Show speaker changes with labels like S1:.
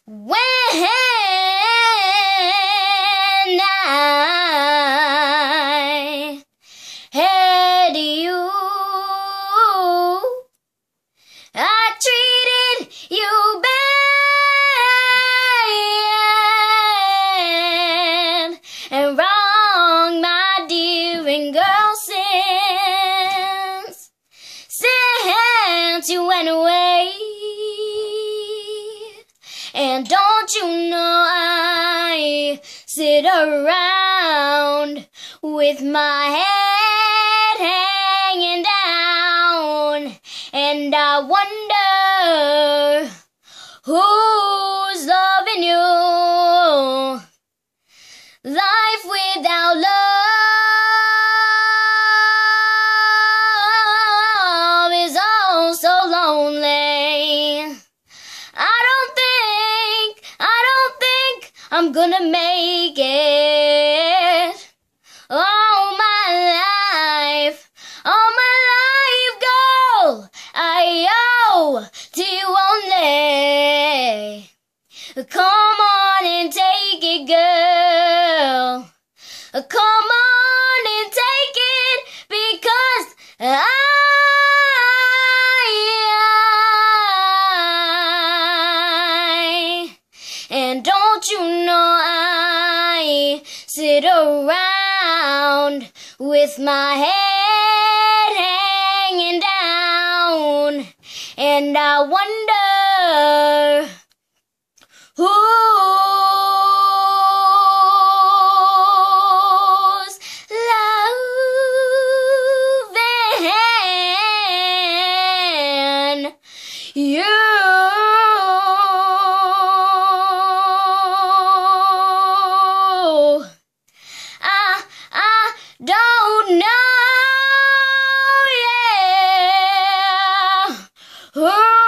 S1: When I had you, I treated you bad and wrong, my dear, and girl, since you went away. And don't you know I sit around with my head hanging down, and I wonder who's loving you. Life without love is oh so lonely. I'm gonna make it all my life, girl. I owe to you only. Come on and take it, girl. Come on and take it, because and don't you know I sit around with my head hanging down, and I wonder who's loving you. Don't know, yeah.